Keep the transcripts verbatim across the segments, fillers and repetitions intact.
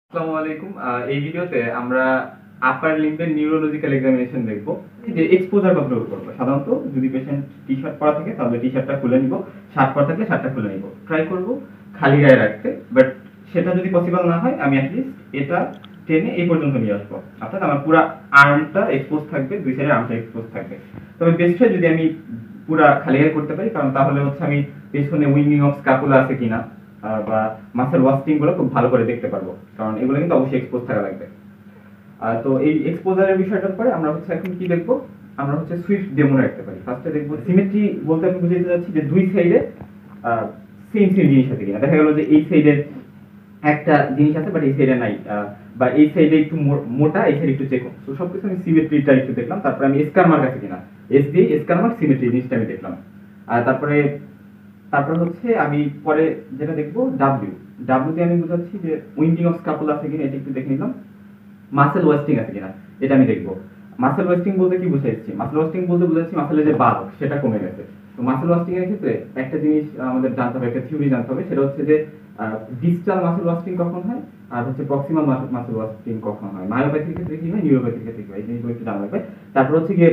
আসসালামু আলাইকুম। এই ভিডিওতে আমরা আপার লিম্বের নিউরোলজিক্যাল এক্সামিনেশন দেখব। যে এক্সপোজার কন্ট্রোল করব। সাধারণত যদি পেশেন্ট টি-শার্ট পরা থাকে তাহলে টি-শার্টটা খুলে নিব, শার্ট পরা থাকলে শার্টটা খুলে নিব। ট্রাই করব খালি গায়ে রাখতে, বাট সেটা যদি পসিবল না হয় আমি অ্যাটলিস্ট এটা টেনে এই পর্যন্ত নিয়ে আসবো। অর্থাৎ আমার পুরো আর্মটা এক্সপোজ থাকবে, দুই সাইডে আর্মটা এক্সপোজ থাকবে। তবে বেস্ট হয় যদি আমি পুরো খালি গায়ে করতে পারি, কারণ তাহলে হচ্ছে আমি পেছনে উইঙ্গিং অফ স্ক্যাপুলা আছে কিনা বা মাসেল ওয়াস্টিং গুলো খুব ভালো করে দেখতে পারবো, কারণ এগুলো কিন্তু অবশ্যই এক্সপোজ থাকা লাগবে। তো এই এক্সপোজারের বিষয়টার পরে আমরা হচ্ছে এখন কি দেখবো, আমরা হচ্ছে সুইফট ডেমো রাখতে পারি। ফার্স্টে দেখবো সিমেট্রি বলতে আমি বুঝাইতে যাচ্ছি যে দুই সাইডে সেম সেম জিনিস আছে কিনা। দেখা গেল যে এই সাইডে একটা জিনিস আছে বাট এই সাইডে নাই, বা এই সাইডে একটু মোটা এই সাইডে একটু চেকন। তো সবকিছু আমি সিমেট্রিটা একটু দেখলাম, তারপরে আমি স্কার মার্ক আছে কিনা, এস দিয়ে স্কার মার্ক সিমেট্রি জিনিসটা আমি দেখলাম। আর তারপরে তারপর হচ্ছে আমি পরে যেটা দেখবো ডাব্লিউ ডাব্লিউ দিয়ে আমি বুঝাচ্ছি যে উইন্ডিং অফ স্ক্যাপুলা আছে কিনা, এটা একটু দেখে নিলাম। মাসেল ওয়েস্টিং আছে কিনা এটা আমি দেখবো। মাসেল ওয়েস্টিং বলতে কি বুঝাচ্ছি, মাসেল ওয়েস্টিং বলতে বুঝাচ্ছি মাসেলের যে বাল্ক সেটা কমে গেছে। তো মাসেল ওয়েস্টিং এর ক্ষেত্রে একটা জিনিস আমাদের জানতে হবে, একটা থিওরি জানতে হবে, সেটা হচ্ছে যে ডিস্টাল মাসেল ওয়েস্টিং কখন হয় আর হচ্ছে প্রক্সিমাল মাসেল ওয়েস্টিং কখন হয়। মায়োপ্যাথির ক্ষেত্রে কি হয়, নিউরোপ্যাথির ক্ষেত্রে কি হয়, এই জিনিসগুলো একটু জানা লাগবে। তারপর হচ্ছে গিয়ে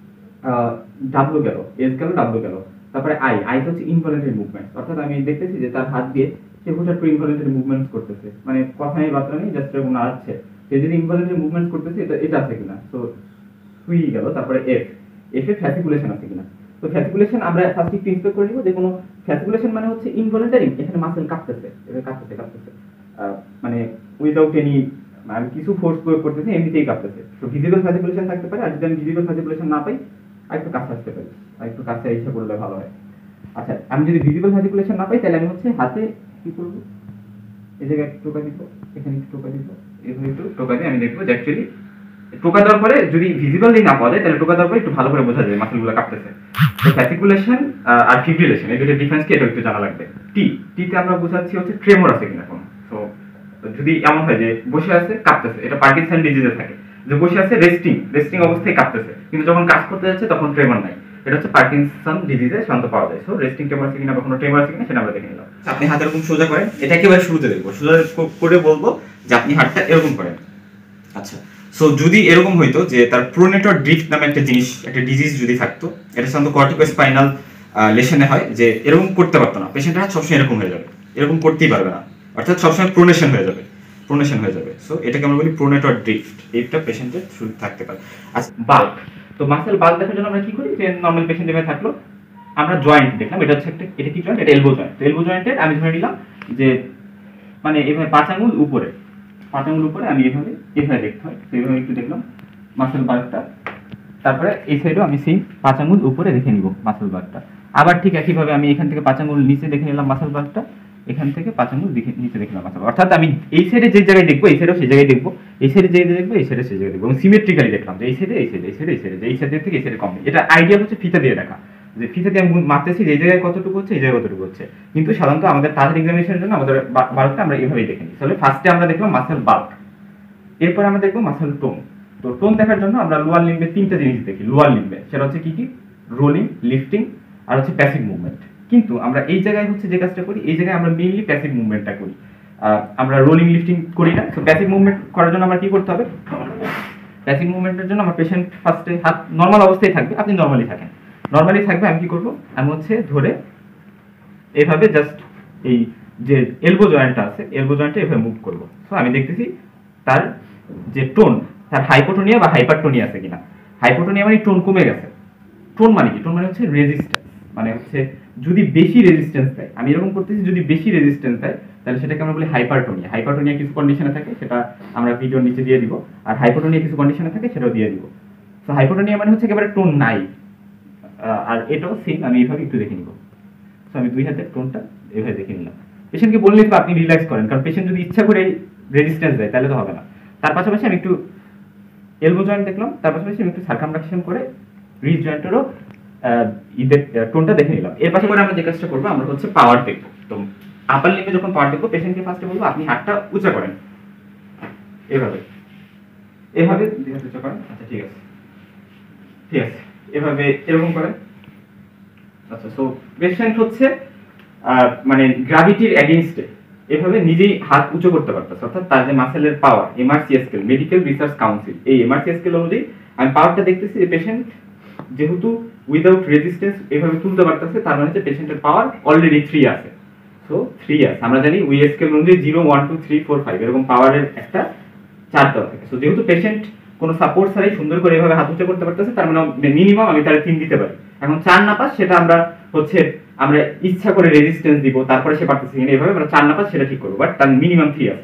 ডাব্লিউ গেল, এস গেল, ডাব্লিউ গেল। তারপরে আই আই হচ্ছে ইনভলিউন্টারি মুভমেন্ট, অর্থাৎ আমি দেখতেছি যে তার হাত দিয়ে সে হুঠাৎ করে ইনভলিউন্টারি মুভমেন্টস করতেছে, মানে কথা নেই বার্তা নেই, জাস্ট এরকম নাড়াচ্ছে। সে যদি ইনভলিউন্টারি মুভমেন্টস করতেছে, এটা এটা আছে কিনা। তো সুই গেল। তারপরে এফ এফ এ ফ্যাসিকুলেশন আছে কিনা। তো ফ্যাসিকুলেশন আমরা ফার্স্ট একটু ইন্সপেক্ট করে নিব, যে কোনো ফ্যাসিকুলেশন মানে হচ্ছে ইনভলিউন্টারি, এখানে মাসেল কাঁপতেছে, এটা কাঁপতেছে কাঁপতেছে মানে উইদাউট এনি আমি কিছু ফোর্স প্রয়োগ করতেছি, এমনিতেই কাঁপতেছে। তো ভিজিবল ফ্যাসিকুলেশন থাকতে পারে, আর যদি আমি ভিজিবল ফ্যাসিকুলেশন না পাই আর একটু কাছে আসতে পারি, আর একটু কাছে এসে করলে ভালো হয়। আচ্ছা, আমি যদি ভিজিবল ফ্যাসিকুলেশন না পাই তাহলে আমি হচ্ছে হাতে কি করব, এই জায়গায় একটু টোকা দিব, এখানে একটু টোকা দিব, এভাবে একটু টোকা দিয়ে আমি দেখবো যে অ্যাকচুয়ালি টোকা দেওয়ার পরে যদি ভিজিবলি না পাওয়া যায় তাহলে টোকা দেওয়ার পরে একটু ভালো করে বোঝা যায় মাসলগুলো কাঁপতেছে। তো ফ্যাসিকুলেশন আর ফিব্রিলেশন এই দুটো ডিফারেন্স কি এটা একটু জানা লাগবে। টি টিতে আমরা বোঝাচ্ছি হচ্ছে ট্রেমর আছে কিনা কোনো। তো যদি এমন হয় যে বসে আছে কাঁপতেছে, এটা পার্কিনসন ডিজিজে থাকে, যে বসে আছে রেস্টিং রেস্টিং অবস্থায় কাঁপতেছে, কিন্তু যখন কাজ করতে যাচ্ছে তখন ট্রেমর নাই, এটা হচ্ছে পার্কিনসন ডিজিজে শান্ত পাওয়া যায়। সো রেস্টিং ট্রেমর আছে কিনা বা কোনো ট্রেমর আছে কিনা সেটা আমরা দেখে নিলাম। আপনি হাত এরকম সোজা করেন, এটা একেবারে শুরুতে দেখবো, সোজা করে বলবো যে আপনি হাতটা এরকম করেন। আচ্ছা, সো যদি এরকম হইতো যে তার প্রোনেটর ড্রিফট নামে একটা জিনিস, একটা ডিজিজ যদি থাকতো, এটা সাধারণত কর্টিকোস্পাইনাল লেশনে হয়, যে এরকম করতে পারতো না, পেশেন্টের হাত সবসময় এরকম হয়ে যাবে, এরকম করতেই পারবে না, অর্থাৎ সবসময় প্রোনেশন হয়ে যাবে, প্রোনেশন হয়ে যাবে। সো এটাকে আমরা বলি প্রোনেটর ড্রিফট, এইটা পেশেন্টের শুরু থাকতে পারে। আচ্ছা, বাল্ক, তো মাসেল বাল্ক দেখার জন্য আমরা কি করি, যে নর্মাল পেশেন্ট এভাবে থাকলো, আমরা জয়েন্ট দেখলাম, এটা হচ্ছে একটা, এটা কি জয়েন্ট, এটা এলবো জয়েন্ট। তো এলবো জয়েন্টের আমি ধরে নিলাম যে মানে এভাবে পাঁচ আঙ্গুল উপরে, পাঁচ আঙ্গুল উপরে আমি এভাবে এভাবে দেখতে হয়, তো এইভাবে একটু দেখলাম মাসেল বাল্কটা। তারপরে এই সাইডেও আমি সেই পাঁচ আঙ্গুল উপরে দেখে নিব মাসেল বাল্কটা। আবার ঠিক একইভাবে আমি এখান থেকে পাঁচ আঙ্গুল নিচে দেখে নিলাম মাসেল বাল্কটা, এখান থেকে পাঁচ আঙ্গুল নিচে দেখে নিলাম মাসেল। অর্থাৎ আমি এই সাইডে যে জায়গায় দেখবো এই সাইডেও সেই জায়গায় দেখবো, এই সাইডে যে জায়গায় দেখবো এই সাইডে সেই জায়গায় দেখবো, এবং সিমেট্রিক্যালি দেখলাম যে এই সাইডে এই সাইডে এই সাইডে এই সাইডে এই সাইডে থেকে এই সাইডে কম। এটা আইডিয়া হচ্ছে ফিতা দিয়ে দেখা, যে ফিতা দিয়ে আমি মাপতেছি যে এই জায়গায় কতটুকু হচ্ছে এই জায়গায় কতটুকু হচ্ছে। কিন্তু সাধারণত আমাদের তাদের এক্সামিনেশনের জন্য আমাদের বাল্কটা আমরা এইভাবেই দেখে নিই। তাহলে ফার্স্টে আমরা দেখলাম মাসেল বাল্ক, এরপর আমরা দেখবো মাসেল টোন। তো টোন দেখার জন্য আমরা লোয়ার লিম্বে তিনটা জিনিস দেখি লোয়ার লিম্বে, সেটা হচ্ছে কি কি, রোলিং, লিফটিং আর হচ্ছে প্যাসিভ মুভমেন্ট। কিন্তু আমরা এই জায়গায় হচ্ছে যে কাজটা করি, এই জায়গায় আমরা মেইনলি প্যাসিভ মুভমেন্টটা করি, আমরা রোলিং লিফটিং করি না। তো প্যাসিভ মুভমেন্ট করার জন্য আমরা কি করতে হবে, প্যাসিভ মুভমেন্টের জন্য আমার পেশেন্ট ফার্স্টে হাত নর্মাল অবস্থায় থাকবে, আপনি নর্মালি থাকেন, নর্মালি থাকবে। আমি কি করব, আমি হচ্ছে ধরে এইভাবে জাস্ট এই যে এলবো জয়েন্টটা আছে এলবো জয়েন্টটা এভাবে মুভ করব। সো আমি দেখতেছি তার যে টোন, তার হাইপোটোনিয়া বা হাইপারটোনিয়া আছে কিনা। হাইপোটোনিয়া মানে টোন কমে গেছে, টোন মানে কি, টোন মানে হচ্ছে রেজিস্ট্যান্স, মানে হচ্ছে যদি বেশি রেজিস্ট্যান্স দেয়, আমি এরকম করতেছি যদি বেশি রেজিস্ট্যান্স দেয় তাহলে সেটাকে আমরা বলি হাইপারটোনিয়া। হাইপারটোনিয়া কিছু কন্ডিশনে থাকে, সেটা আমরা ভিডিওর নিচে দিয়ে দিব, আর হাইপোটোনিয়া কিছু কন্ডিশনে থাকে সেটাও দিয়ে দিব। তো হাইপোটোনিয়া মানে হচ্ছে একেবারে টোন নাই, আর এটাও সেম, আমি এইভাবে একটু দেখে নিব। সো আমি দুই হাতের টোনটা এইভাবে দেখে নিলাম। পেশেন্টকে বললে তো আপনি রিল্যাক্স করেন, কারণ পেশেন্ট যদি ইচ্ছা করে রেজিস্ট্যান্স দেয় তাহলে তো হবে না। তার পাশাপাশি আমি একটু এলবো জয়েন্ট দেখলাম, তার পাশাপাশি আমি একটু সার্কামডাকশন করে রিজ জয়েন্টেরও ঈদের টোনটা দেখে নিলাম। এর পাশাপাশি আমরা যে কাজটা করবো, আমরা হচ্ছে পাওয়ার দেখবো। তো আপার লিম্বে যখন পাওয়ার দেখবো, পেশেন্টকে ফার্স্টে বলবো আপনি হাতটা উঁচা করেন, এভাবে এভাবে উঁচা করেন। আচ্ছা, ঠিক আছে ঠিক আছে এভাবে এরকম করেন। আচ্ছা, সো পেশেন্ট হচ্ছে মানে গ্র্যাভিটির এগেইনস্টে এভাবে নিজেই হাত উঁচু করতে পারতেছে, অর্থাৎ তার যে মাসেলের power, MRC scale, medical research council, এই এমআরসি স্কেল অনুযায়ী আমি পাওয়ারটা দেখতেছি যে পেশেন্ট যেহেতু উইদাউট রেজিস্ট্যান্স এভাবে তুলতে পারতেছে, তার মানে হচ্ছে পেশেন্টের পাওয়ার অলরেডি থ্রি আছে। সো থ্রি আছে, আমরা জানি উই স্কেল অনুযায়ী zero one two three four five এরকম পাওয়ারের একটা চার দেওয়া থাকে। সো যেহেতু পেশেন্ট কোনো সাপোর্ট ছাড়াই সুন্দর করে এভাবে হাত উঁচু করতে পারতেছে, তার মানে মিনিমাম আমি তার তিন দিতে পারি। এখন চার না পাস সেটা আমরা হচ্ছে আমরা ইচ্ছা করে রেজিস্ট্যান্স দিব, তারপরে সে পারতেছে কিনা এভাবে আমরা চার না পাস সেটা ঠিক করবো, বাট তার মিনিমাম থ্রি আছে।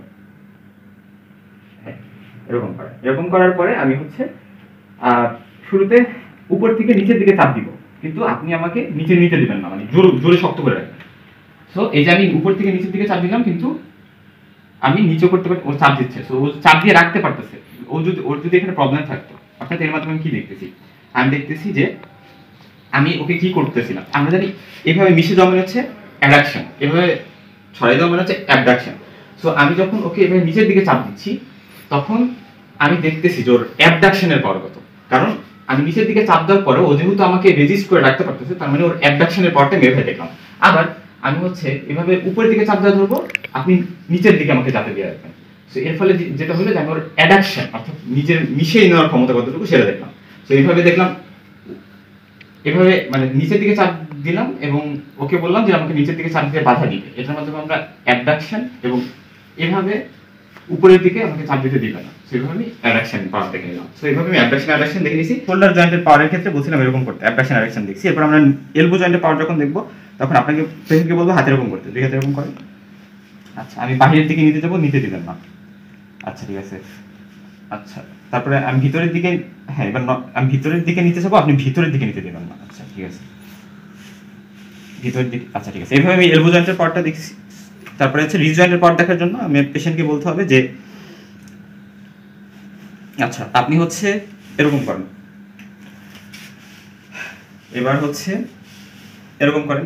হ্যাঁ, এরকম করে এরকম করার পরে আমি হচ্ছে শুরুতে উপর থেকে নিচের দিকে চাপ দিব, কিন্তু আপনি আমাকে নিচে নিতে দিবেন না, মানে জোরে জোরে শক্ত করে রাখবেন। সো এই যে আমি উপর থেকে নিচের দিকে চাপ দিলাম, কিন্তু আমি নিচে করতে পারি, ও চাপ দিচ্ছে, সো ও চাপ দিয়ে রাখতে পারতেছে। ও যদি ওর যদি এখানে প্রবলেম থাকতো, অর্থাৎ এর মাধ্যমে আমি কি দেখতেছি, আমি দেখতেছি যে আমি ওকে কি করতেছিলাম, আমরা জানি এভাবে মিশে জমা হচ্ছে অ্যাডাকশন, এভাবে ছড়াই দেওয়া মানে হচ্ছে অ্যাবডাকশন। সো আমি যখন ওকে এভাবে নিচের দিকে চাপ দিচ্ছি, তখন আমি দেখতেছি যে ওর অ্যাবডাকশনের পাওয়ার কত, কারণ আমি নিচের দিকে চাপ দেওয়ার পরে ও যেহেতু আমাকে রেজিস্ট করে রাখতে পারতেছে, তার মানে ওর অ্যাবডাকশনের পাওয়ারটা মেপে দেখলাম। আবার আমি হচ্ছে এভাবে উপরের দিকে চাপ দেওয়া ধরবো, আপনি নিচের দিকে আমাকে চাপে দিয়ে রাখবেন। সো এর ফলে যেটা হলো যে আমি ওর অ্যাডাকশন অর্থাৎ নিজের মিশিয়ে নেওয়ার ক্ষমতা কতটুকু সেটা দেখলাম। সো এইভাবে দেখলাম, এভাবে মানে নিচের দিকে চাপ দিলাম এবং ওকে বললাম যে আমাকে নিচের দিকে চাপ দিয়ে বাধা দিবে, এটার মাধ্যমে আমরা অ্যাবডাকশন এবং এভাবে উপরের দিকে আমাকে চাপ দিতে দিবে না, সেইভাবে আমি অ্যাডাকশন পাওয়ার দেখে নিলাম। সো এইভাবে আমি অ্যাবডাকশন অ্যাডাকশন দেখে নিয়েছি। শোল্ডার জয়েন্টের পাওয়ারের ক্ষেত্রে বলছিলাম এরকম করতে, অ্যাবডাকশন অ্যাডাকশন দেখছি। এরপর আমরা এলবো জয়েন্টের পাওয়ার যখন দেখবো, তখন আপনাকে পেশেন্টকে বলবো হাতে এরকম করতে, দুই হাতে এরকম করেন। আচ্ছা, আমি বাহিরের দিকে নিতে যাবো, নিতে দিবেন না। আচ্ছা ঠিক আছে। আচ্ছা, তারপরে আমি ভিতরের দিকে, হ্যাঁ এবার আমি ভিতরের দিকে নিতে যাবো, আপনি ভিতরের দিকে নিতে দিবেন না। আচ্ছা ঠিক আছে, ভিতরের দিকে। আচ্ছা ঠিক আছে, এইভাবে আমি এলবো জয়েন্টের পাওয়ারটা দেখছি। তারপরে হচ্ছে রিজ জয়েন্টের পাওয়ার দেখার জন্য আমি পেশেন্টকে বলতে হবে যে আচ্ছা আপনি হচ্ছে এরকম করেন, এবার হচ্ছে এরকম করেন,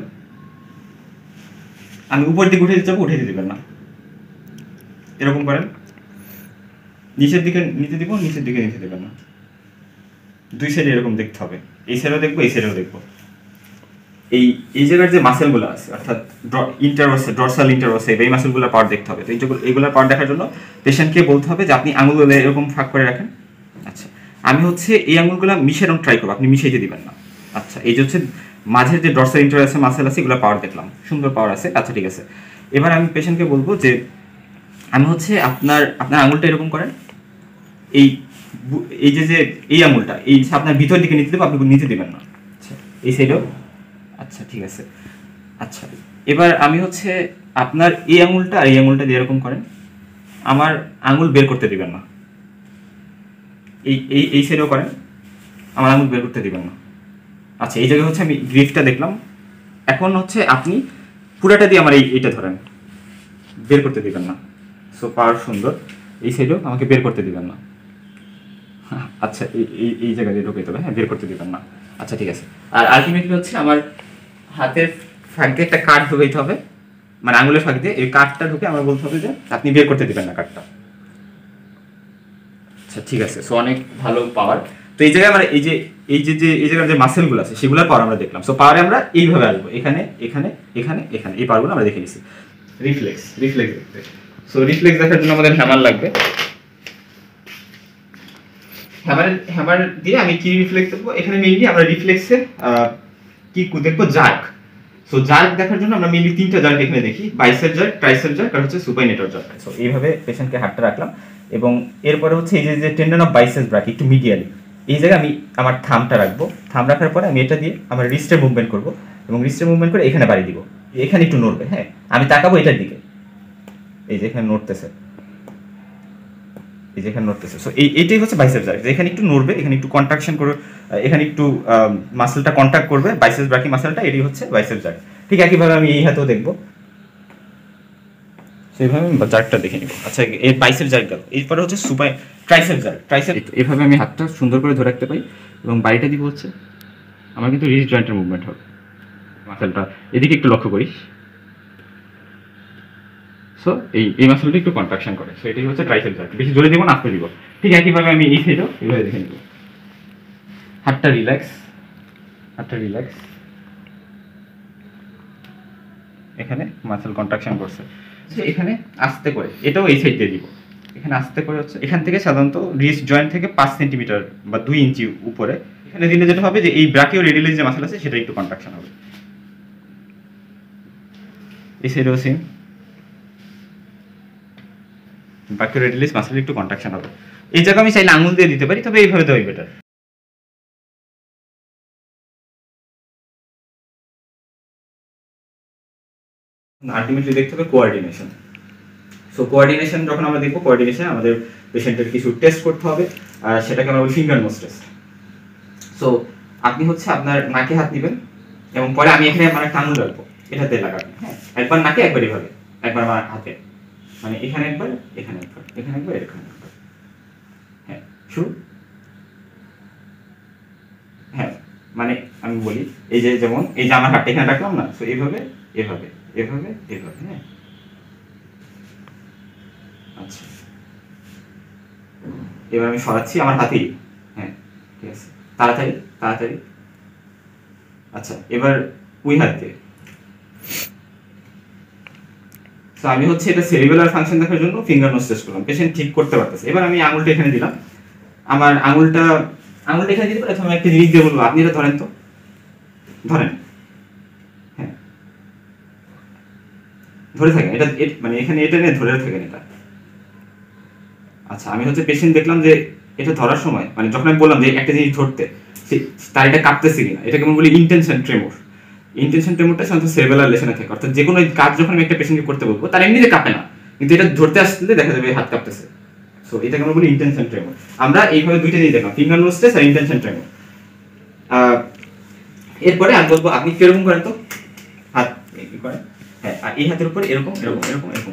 আমি উপর দিকে উঠে দিতে যাবো, উঠে দিতে দিবেন না। এরকম করেন, নিচের দিকে নিতে দিব, নিচের দিকে নিতে দেবেন না। দুই সাইডে এরকম দেখতে হবে, এই সাইডেও দেখবো, এই সাইডেও দেখবো। এই এই জায়গার যে মাসেলগুলো আছে, অর্থাৎ ইন্টারওসে ডরসাল ইন্টারওসে, এই মাসেলগুলোর পাওয়ার দেখতে হবে। তো এইগুলোর পাওয়ার দেখার জন্য পেশেন্টকে বলতে হবে যে আপনি আঙুলগুলো এরকম ফাঁক করে রাখেন। আচ্ছা, আমি হচ্ছে এই আঙুলগুলো মিশানোর ট্রাই করবো, আপনি মিশাইতে দিবেন না। আচ্ছা, এই যে হচ্ছে মাঝের যে ডরসাল ইন্টারওসে মাসেল আছে, এগুলো পাওয়ার দেখলাম, সুন্দর পাওয়ার আছে। আচ্ছা ঠিক আছে, এবার আমি পেশেন্টকে বলবো যে আমি হচ্ছে আপনার আপনার আঙুলটা এরকম করেন, এই এই যে যে এই আঙুলটা এই আপনার ভিতর দিকে নিতে দেবো, আপনি নিতে দেবেন না। আচ্ছা, এই সাইডেও। আচ্ছা ঠিক আছে। আচ্ছা, এবার আমি হচ্ছে আপনার এই আঙুলটা আর এই আঙুলটা দিয়ে এরকম করেন, আমার আঙুল বের করতে দিবেন না। এই এই এই সাইডেও করেন, আমার আঙুল বের করতে দিবেন না। আচ্ছা, এই জায়গায় হচ্ছে আমি গ্রিফটা দেখলাম। এখন হচ্ছে আপনি পুরাটা দিয়ে আমার এই এইটা ধরেন, বের করতে দিবেন না। সো পাওয়ার সুন্দর, এই সাইডেও আমাকে বের করতে দিবেন না। আচ্ছা, এই এই জায়গা দিয়ে ঢুকাইতে হবে, হ্যাঁ বের করতে দিবেন না। আচ্ছা ঠিক আছে। আর আলটিমেটলি হচ্ছে আমার হাতের ফাঁক দিয়ে একটা কাঠ ঢুকাইতে হবে, মানে আঙুলের ফাঁক দিয়ে এই কাঠটা ঢুকে আমার বলতে হবে যে আপনি বের করতে দিবেন না কাঠটা। আচ্ছা ঠিক আছে, সো অনেক ভালো পাওয়ার। তো এই জায়গায় আমরা এই যে এই যে যে এই জায়গার যে মাসেলগুলো আছে সেগুলোর পাওয়ার আমরা দেখলাম। সো পাওয়ারে আমরা এইভাবে আসবো, এখানে এখানে এখানে এখানে, এই পাওয়ারগুলো আমরা দেখে নিচ্ছি। রিফ্লেক্স রিফ্লেক্স দেখতে, সো রিফ্লেক্স দেখার জন্য আমাদের হ্যামার লাগবে। হ্যামার হ্যামার দিয়ে আমি কি রিফ্লেক্স দেখবো, এখানে মেইনলি আমরা রিফ্লেক্সের কি দেখবো, জার্ক। সো জার্ক দেখার জন্য আমরা মেইনলি তিনটা জার্ক এখানে দেখি, বাইসেপ জার্ক, ট্রাইসেপ জার্ক আর হচ্ছে সুপাইনেটর জার্ক। সো এইভাবে পেশেন্টকে হাতটা রাখলাম এবং এরপরে হচ্ছে এই যে যে টেন্ডন অফ বাইসেপ ব্রাকি একটু মিডিয়ালি, এই জায়গায় আমি আমার থামটা রাখবো। থাম রাখার পরে আমি এটা দিয়ে আমার রিস্টের মুভমেন্ট করবো এবং রিস্টের মুভমেন্ট করে এখানে বাড়ি দিব, এখানে একটু নড়বে। হ্যাঁ, আমি তাকাবো এটার দিকে, এই যে এখানে নড়তেছে, এই যে এখানে নড়তেছে। সো এই এইটাই হচ্ছে বাইসেপ জার্ক, এখানে একটু নড়বে, এখানে একটু কন্ট্রাকশন করবে, এখানে একটু মাসেলটা কন্ট্যাক্ট করবে, বাইসেপ ব্রাকি মাসেলটা, এটাই হচ্ছে বাইসেপ জার্ক। ঠিক একইভাবে আমি এই হাতেও দেখবো, সেইভাবে আমি জার্কটা দেখে নিব। আচ্ছা, এই বাইসেপ জার্ক গেল, এরপরে হচ্ছে সুপাই ট্রাইসেপ জার্ক। ট্রাইসেপ এভাবে আমি হাতটা সুন্দর করে ধরে রাখতে পারি এবং বাড়িটা দিব হচ্ছে আমার কিন্তু রিজ জয়েন্টের মুভমেন্ট হবে, মাসেলটা এদিকে একটু লক্ষ্য করি। সো এই এই মাসেলটা একটু কন্ট্রাকশন করে, সো এটাই হচ্ছে ট্রাইসেপ জার্ক। বেশি জোরে দিব না, আস্তে দিব। ঠিক একইভাবে আমি এই সাইডও এইভাবে দেখে নিব, হাতটা রিল্যাক্স, হাতটা রিল্যাক্স, এখানে মাসেল কন্ট্রাকশন করছে। এখানে আস্তে করে, এটাও এই সাইড দিয়ে দিব, এখানে আস্তে করে হচ্ছে এখান থেকে সাধারণত রিস্ট জয়েন্ট থেকে পাঁচ সেন্টিমিটার বা দুই ইঞ্চি উপরে এখানে দিলে যেটা হবে যে এই ব্রাকিও রেডিয়ালিস যে মাসল আছে সেটা একটু কন্ট্রাকশন হবে। এই সাইডেও সেম, ব্রাকিও রেডিয়ালিস মাসল একটু কন্ট্রাকশন হবে। এই জায়গা আমি চাইলে আঙুল দিয়ে দিতে পারি, তবে এইভাবে দেওয়াই বেটার। আলটিমেটলি দেখতে হবে কোঅর্ডিনেশন। সো কোঅর্ডিনেশন যখন আমরা দেখবো, কোঅর্ডিনেশন আমাদের পেশেন্টের কিছু টেস্ট করতে হবে, আর সেটাকে আমরা বলি ফিঙ্গার নোজ টেস্ট। সো আপনি হচ্ছে আপনার নাকে হাত দিবেন এবং পরে আমি এখানে আমার একটা আঙুল রাখবো, এটাতে লাগাবেন। হ্যাঁ, একবার নাকে একবার এভাবে, একবার আমার হাতে, মানে এখানে একবার, এখানে একবার, এখানে একবার, এখানে একবার। হ্যাঁ, শুরু। হ্যাঁ, মানে আমি বলি এই যে যেমন এই যে আমার হাতটা এখানে রাখলাম না, তো এইভাবে এভাবে এভাবে এভাবে। হ্যাঁ, আচ্ছা, এবার আমি সরাচ্ছি আমার হাতেই। হ্যাঁ, ঠিক আছে, তাড়াতাড়ি তাড়াতাড়ি। আচ্ছা, এবার ওই হাত দিয়ে। তো আমি হচ্ছে এটা সেরিবেলার ফাংশন দেখার জন্য ফিঙ্গার নোজ টেস্ট করলাম, পেশেন্ট ঠিক করতে পারতেছে। এবার আমি আঙুলটা এখানে দিলাম, আমার আঙুলটা আঙুলটা এখানে দিতে পারে। আমি একটা জিনিস দিয়ে বলবো, আপনি এটা ধরেন তো, ধরেন। হ্যাঁ, ধরে থাকেন এটা, মানে এখানে এটা নিয়ে ধরে থাকেন এটা। আচ্ছা, আমি হচ্ছে পেশেন্ট দেখলাম যে এটা ধরার সময়, মানে যখন আমি বললাম যে একটা জিনিস ধরতে, তার এটা কাঁপতেছে কিনা, এটাকে আমি বলি ইন্টেনশন ট্রেমর। ইন্টেনশন ট্রেমরটা সাধারণত সেরেবেলার লেশনে থাকে, অর্থাৎ যে কোনো কাজ যখন আমি একটা পেশেন্টকে করতে বলবো তার এমনিতে কাঁপে না, কিন্তু এটা ধরতে আসলে দেখা যাবে হাত কাঁপতেছে। সো এটাকে আমরা বলি ইন্টেনশন ট্রেমর। আমরা এইভাবে দুইটা জিনিস দেখলাম, ফিঙ্গার নোজ টেস্ট আর ইন্টেনশন ট্রেমর। এরপরে আমি বলবো আপনি কিরকম করেন তো, হাত কি করেন। হ্যাঁ, আর এই হাতের উপরে এরকম এরকম এরকম এরকম।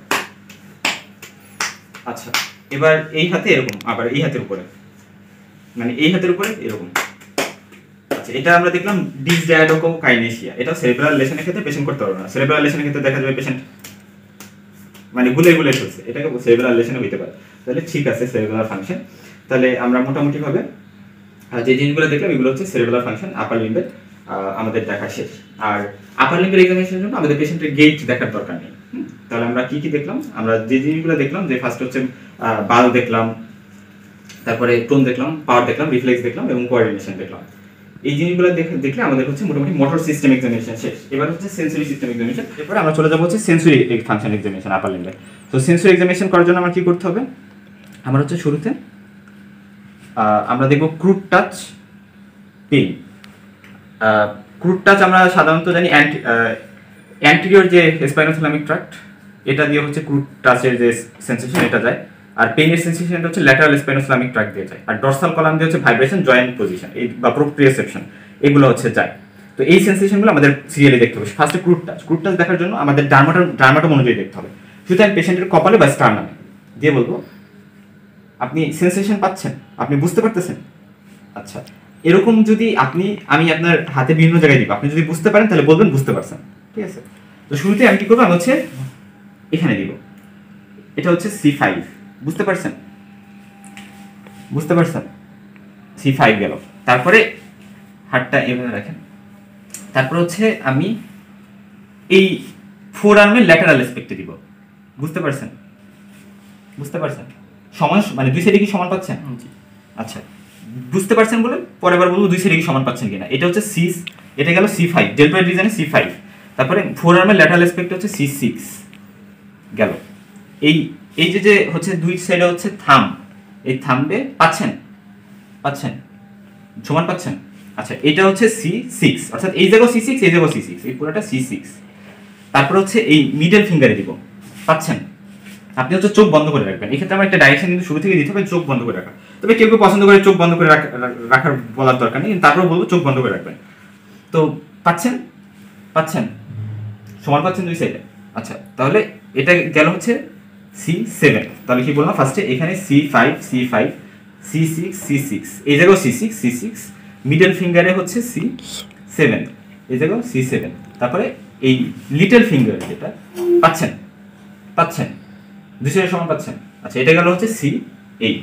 আচ্ছা, এবার এই হাতে এরকম, আবার এই হাতের উপরে, মানে এই হাতের উপরে এরকম। আচ্ছা, এটা আমরা দেখলাম ডিসডায়াডোকাইনেসিয়া। এটা সেরেব্রাল লেশনের ক্ষেত্রে পেশেন্ট করতে পারবে না। সেরেব্রাল লেশনের ক্ষেত্রে দেখা যাবে পেশেন্ট মানে গুলে গুলে চলছে, এটাকে সেরেব্রাল লেশনে হইতে পারে। তাহলে ঠিক আছে, সেরেব্রাল ফাংশন। তাহলে আমরা মোটামুটি ভাবে যে জিনিসগুলো দেখলাম এগুলো হচ্ছে সেরেব্রাল ফাংশন আপার লিম্বের আমাদের দেখা শেষ। আর আপার লিম্বের এক্সামিনেশনের জন্য আমাদের পেশেন্টের গেট দেখার দরকার নেই। তাহলে আমরা কি কি দেখলাম, আমরা যে জিনিসগুলো দেখলাম, যে ফার্স্ট হচ্ছে বাল দেখলাম, তারপরে টোন দেখলাম, পাওয়ার দেখলাম, রিফ্লেক্স দেখলাম এবং কোঅর্ডিনেশন দেখলাম। এই জিনিসগুলো দেখে দেখলে আমাদের হচ্ছে মোটামুটি মোটর সিস্টেম এক্সামিনেশন শেষ। এবার হচ্ছে সেন্সরি সিস্টেম এক্সামিনেশন। এরপরে আমরা চলে যাবো হচ্ছে সেন্সরি ফাংশন এক্সামিনেশন আপার লিম্বে। তো সেন্সরি এক্সামিনেশন করার জন্য আমার কি করতে হবে, আমরা হচ্ছে শুরুতে আমরা দেখব crude touch pain. Crude touch আমরা সাধারণত জানি অ্যান্টেরিয়র যে স্পাইনোথ্যালামিক ট্র্যাক্ট, এটা দিয়ে হচ্ছে ক্রুড টাচের যে সেন্সেশন এটা যায়। আর পেইনের সেন্সেশনটা হচ্ছে ল্যাটারাল স্পাইনোথ্যালামিক ট্র্যাক্ট দিয়ে যায়। আর ডরসাল কলাম দিয়ে হচ্ছে ভাইব্রেশন, জয়েন্ট পজিশন এই বা প্রোপ্রিওসেপশন, এগুলো হচ্ছে যায়। তো এই সেন্সেশনগুলো আমাদের সিরিয়ালি দেখতে হবে। ফার্স্টে ক্রুড টাচ। ক্রুড টাচ দেখার জন্য আমাদের ডার্মাটো ডার্মাটোম অনুযায়ী দেখতে হবে। সুতরাং পেশেন্টের কপালে বা স্টার্নামে দিয়ে বলবো আপনি সেন্সেশন পাচ্ছেন, আপনি বুঝতে পারতেছেন। আচ্ছা, এরকম যদি আপনি আমি আপনার হাতে বিভিন্ন জায়গায় দিব, আপনি যদি বুঝতে পারেন তাহলে বলবেন বুঝতে পারছেন। ঠিক আছে, তো শুরুতে আমি কি করবো, আমি হচ্ছে এখানে দিব, এটা হচ্ছে সি ফাইভ। বুঝতে পারছেন, বুঝতে পারছেন সি ফাইভ গেল। তারপরে হাতটা এভাবে রাখেন। তারপর হচ্ছে আমি এই ফোর আর্মের ল্যাটারাল এসপেক্টে দিব। বুঝতে পারছেন, বুঝতে পারছেন সমান, মানে দুই সাইডে কি সমান পাচ্ছেন? আচ্ছা, বুঝতে পারছেন বলে পরে আবার বলবো দুই সাইডে কি সমান পাচ্ছেন কিনা। এটা হচ্ছে সি, এটা গেল সি ফাইভ, ডেল্টয়েড রিজনে সি ফাইভ। তারপরে ফোর আর্মের ল্যাটারাল এসপেক্ট হচ্ছে সি সিক্স গেল। এই এই যে যে হচ্ছে দুই সাইডে হচ্ছে থাম, এই থামবে পাচ্ছেন, পাচ্ছেন সমান পাচ্ছেন। আচ্ছা, এটা হচ্ছে সি সিক্স, অর্থাৎ এই জায়গাও সি সিক্স, এই জায়গাও সি সিক্স, এই পুরোটা সি সিক্স। তারপর হচ্ছে এই মিডল ফিঙ্গারে দিব, পাচ্ছেন। আপনি হচ্ছে চোখ বন্ধ করে রাখবেন। এক্ষেত্রে আমার একটা ডাইরেকশন কিন্তু শুরু থেকে দিতে হবে, চোখ বন্ধ করে রাখা। তবে কেউ কেউ পছন্দ করে চোখ বন্ধ করে রাখার বলার দরকার নেই, তারপর বলবো চোখ বন্ধ করে রাখবেন। তো পাচ্ছেন, পাচ্ছেন সমান পাচ্ছেন দুই সাইডে। আচ্ছা, তাহলে এটা গেল হচ্ছে সি সেভেন। তাহলে কি বললাম, ফার্স্টে এখানে C five, C five, C six, C six, এই জায়গাও C six, C six, middle ফিঙ্গারে হচ্ছে সি সেভেন, এই জায়গাও সি সেভেন। তারপরে এই লিটল ফিঙ্গার যেটা পাচ্ছেন, পাচ্ছেন দুই সাইডে সমান পাচ্ছেন। আচ্ছা, এটা গেল হচ্ছে সি এইট।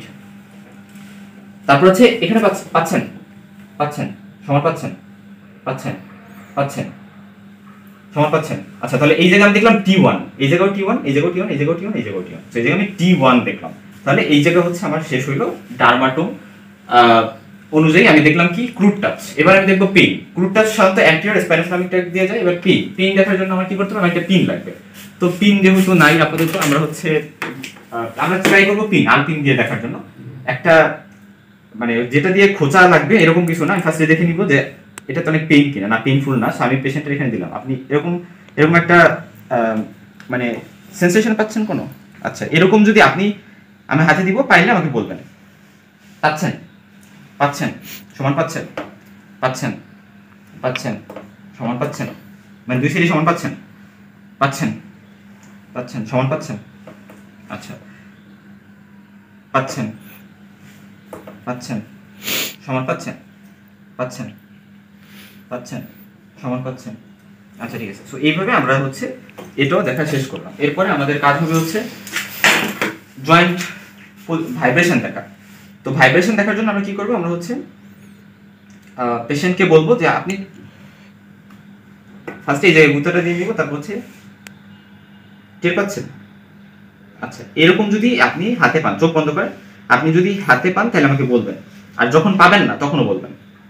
তারপর হচ্ছে এখানে পাচ্ছেন, পাচ্ছেন সমান পাচ্ছেন, পাচ্ছেন, পাচ্ছেন সমান পাচ্ছেন? আচ্ছা তাহলে এই জায়গায় আমি দেখলাম টি ওয়ান, এই জায়গাও টি ওয়ান, এই জায়গাও টি ওয়ান, এই জায়গাও টি ওয়ান, এই জায়গাও টি ওয়ান। তো এই জায়গায় আমি টি ওয়ান দেখলাম। তাহলে এই জায়গা হচ্ছে আমার শেষ হইলো ডার্মাটোম অনুযায়ী আমি দেখলাম কি ক্রুড টাচ। এবার আমি দেখবো পিন। ক্রুড টাচ সাধারণত অ্যান্টিরিয়র স্পাইনোসলামিক ট্র্যাক্ট দিয়ে যায়। এবার পিন, পিন দেখার জন্য আমার কি করতে হবে? আমার একটা পিন লাগবে। তো পিন যেহেতু নাই আপাতত আমরা হচ্ছে আমরা ট্রাই করবো পিন, আর পিন দিয়ে দেখার জন্য। একটা মানে যেটা দিয়ে খোঁচা লাগবে এরকম কিছু না, আমি ফার্স্টে দেখে নিব যে এটা তো অনেক পেইন কিনা, না পেইনফুল না। আমি পেশেন্টের এখানে দিলাম, আপনি এরকম এরকম একটা মানে সেন্সেশন পাচ্ছেন কোনো? আচ্ছা এরকম যদি আপনি আমি হাতে দিব, পাইলে আমাকে বলবেন। পাচ্ছেন? পাচ্ছেন? সমান পাচ্ছেন? পাচ্ছেন? পাচ্ছেন? সমান পাচ্ছেন? মানে দুই সাইডে সমান পাচ্ছেন? পাচ্ছেন? পাচ্ছেন? সমান পাচ্ছেন? আচ্ছা পাচ্ছেন? পাচ্ছেন? সমান পাচ্ছেন? পাচ্ছেন? পাচ্ছেন? সমান পাচ্ছেন? আচ্ছা ঠিক আছে। সো এইভাবে আমরা হচ্ছে এটাও দেখা শেষ করলাম। এরপরে আমাদের কাজ হবে হচ্ছে জয়েন্ট ভাইব্রেশন দেখা। তো ভাইব্রেশন দেখার জন্য আমরা কি করব? আমরা হচ্ছে পেশেন্টকে বলবো যে আপনি ফার্স্টে এই জায়গায় গুঁতাটা দিয়ে দিব, তারপর হচ্ছে টের পাচ্ছেন? আচ্ছা এরকম যদি আপনি হাতে পান, চোখ বন্ধ করেন, আপনি যদি হাতে পান তাহলে আমাকে বলবেন, আর যখন পাবেন না তখনও বলবেন।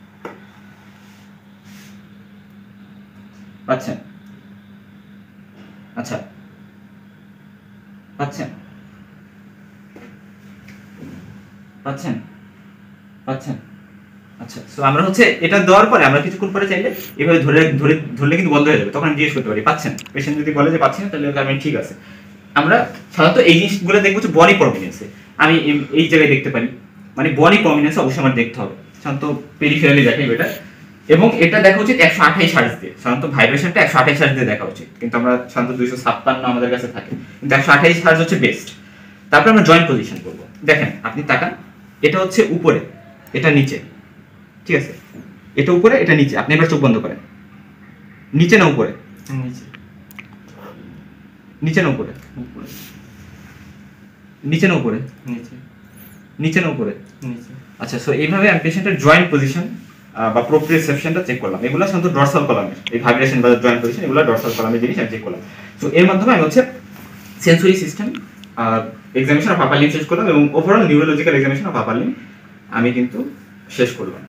পাচ্ছেন? আচ্ছা পাচ্ছেন? পাচ্ছেন? পাচ্ছেন? আচ্ছা সো আমরা হচ্ছে এটা দেওয়ার পরে আমরা কিছুক্ষণ পরে চাইলে এভাবে ধরে ধরে ধরলে কিন্তু বন্ধ হয়ে যাবে, তখন আমি জিজ্ঞেস করতে পারি পাচ্ছেন? পেশেন্ট যদি বলে যে পাচ্ছি না, তাহলে আমি ঠিক আছে। আমরা সাধারণত এই জিনিসগুলো দেখবো হচ্ছে বডি প্রমিনেন্সে। আমি এই জায়গায় দেখতে পারি, মানে বডি প্রমিনেন্স অবশ্যই আমার দেখতে হবে। সাধারণত পেরিফেরালি দেখাই এটা, এবং এটা দেখা উচিত একশো আঠাইশ হার্জ দিয়ে। সাধারণত ভাইব্রেশনটা একশো আঠাইশ হার্জ দিয়ে দেখা উচিত, কিন্তু আমরা সাধারণত দুইশো ছাপ্পান্ন আমাদের কাছে থাকে, কিন্তু একশো আঠাইশ হার্জ হচ্ছে বেস্ট। তারপর আমরা জয়েন্ট পজিশন করবো। দেখেন আপনি তাকান, এটা হচ্ছে উপরে, এটা নিচে, ঠিক আছে? এটা উপরে, এটা নিচে। আপনি এবার চোখ বন্ধ করেন। নিচে না উপরে? নিচে। নিচে না উপরে? উপরে। নিচে না উপরে? নিচে। নিচে না উপরে? নিচে। আচ্ছা সো এইভাবে আমি পেশেন্টের জয়েন্ট পজিশন বা প্রোপ্রিওসেপশনটা চেক করলাম। এগুলো সাধারণত ডরসাল কলামের, এই ভাইব্রেশন বা জয়েন্ট পজিশন এগুলো ডরসাল কলামের জিনিস আমি চেক করলাম। সো এর মাধ্যমে আমি হচ্ছে sensory system examination of upper limb শেষ করলাম, এবং overall neurological examination of upper limb আমি কিন্তু শেষ করলাম।